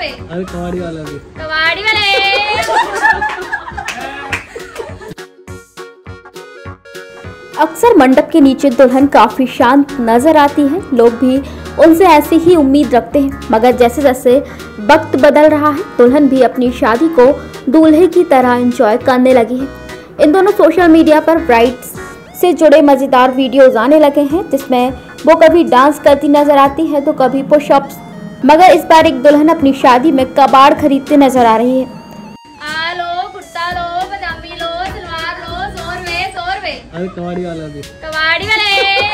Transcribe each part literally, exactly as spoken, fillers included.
वे। अरे कबाड़ी वाला भी। कबाड़ी वाले। अक्सर मंडप के नीचे दुल्हन काफी शांत नजर आती है। लोग भी उनसे ऐसी ही उम्मीद रखते हैं, मगर जैसे जैसे वक्त बदल रहा है दुल्हन भी अपनी शादी को दूल्हे की तरह एंजॉय करने लगी है। इन दोनों सोशल मीडिया पर ब्राइड्स से जुड़े मजेदार वीडियोस आने लगे हैं, जिसमें वो कभी डांस करती नजर आती है तो कभी पुशअप्स। मगर इस बार एक दुल्हन अपनी शादी में कबाड़ खरीदते नजर आ रही है। आ लो, कुर्ता लो, पजामी लो, सलवार लो, सौ रुपए, सौ रुपए। अरे कबाड़ी वाला भी। कबाड़ी वाले।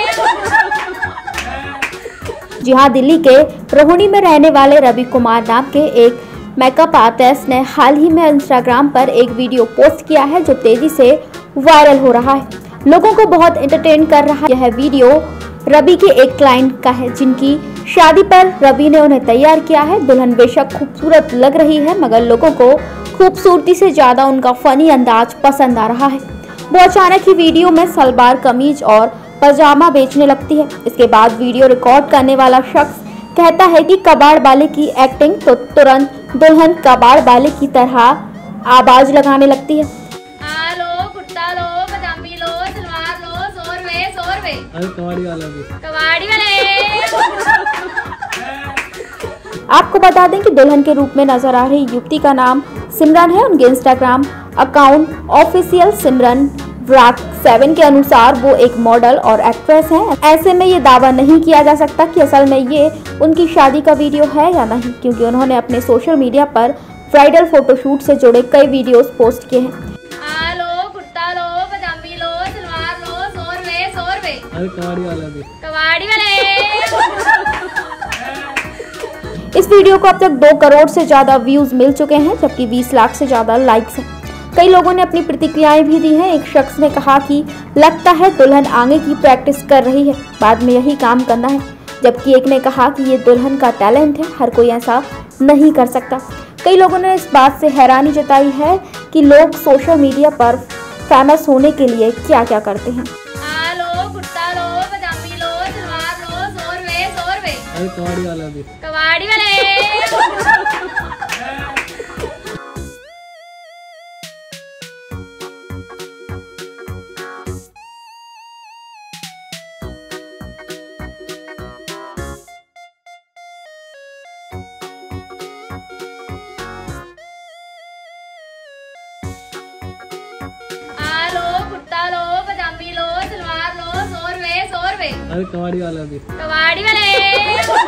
जी हाँ, दिल्ली के रोहिणी में रहने वाले रवि कुमार नाम के एक मेकअप आर्टिस्ट ने हाल ही में इंस्टाग्राम पर एक वीडियो पोस्ट किया है जो तेजी से वायरल हो रहा है, लोगों को बहुत एंटरटेन कर रहा है। यह वीडियो रवि के एक क्लाइंट का है जिनकी शादी पर रवि ने उन्हें तैयार किया है। दुल्हन बेशक खूबसूरत लग रही है, मगर लोगों को खूबसूरती से ज्यादा उनका फनी अंदाज पसंद आ रहा है। वो अचानक ही वीडियो में सलवार कमीज और पजामा बेचने लगती है। इसके बाद वीडियो रिकॉर्ड करने वाला शख्स कहता है कि कबाड़ वाले की एक्टिंग, तो तुरंत दुल्हन कबाड़ वाले की तरह आवाज लगाने लगती है। आ लो, कुर्ता लो, पजामी लो, सलवार लो, सौ रुपए, सौ रुपए। अरे कबाड़ी वाला भी। कबाड़ी वाले। आपको बता दें कि दुल्हन के रूप में नजर आ रही युवती का नाम सिमरन है। उनके इंस्टाग्राम अकाउंट ऑफिशियल सिमरन व्राक सेवन के अनुसार वो एक मॉडल और एक्ट्रेस हैं। ऐसे में ये दावा नहीं किया जा सकता कि असल में ये उनकी शादी का वीडियो है या नहीं, क्योंकि उन्होंने अपने सोशल मीडिया पर ब्राइडल फोटोशूट से जुड़े कई वीडियोस पोस्ट किए हैं। आ लो, कुर्ता लो, पजामी लो, सलवार लो, सौ रुपए, सौ रुपए। अरे कबाड़ी वाला भी। कबाड़ी वाले। इस वीडियो को अब तक दो करोड़ से ज्यादा व्यूज मिल चुके हैं, जबकि बीस लाख से ज्यादा लाइक्स हैं। कई लोगों ने अपनी प्रतिक्रियाएं भी दी हैं। एक शख्स ने कहा कि लगता है दुल्हन आगे की प्रैक्टिस कर रही है, बाद में यही काम करना है। जबकि एक ने कहा कि ये दुल्हन का टैलेंट है, हर कोई ऐसा नहीं कर सकता। कई लोगों ने इस बात से हैरानी जताई है कि लोग सोशल मीडिया पर फेमस होने के लिए क्या क्या करते हैं। आ लो, कुर्ता लो, पजामी लो, सलवार लो, सौ रुपए, सौ रुपए। अरे कबाड़ी वाला भी। कबाड़ी वाले। कुर्ता लो, पजामी लो, सलवार लो, सौ रुपए, सौ रुपए। अरे कबाड़ी वाला भी। कबाड़ी वाले।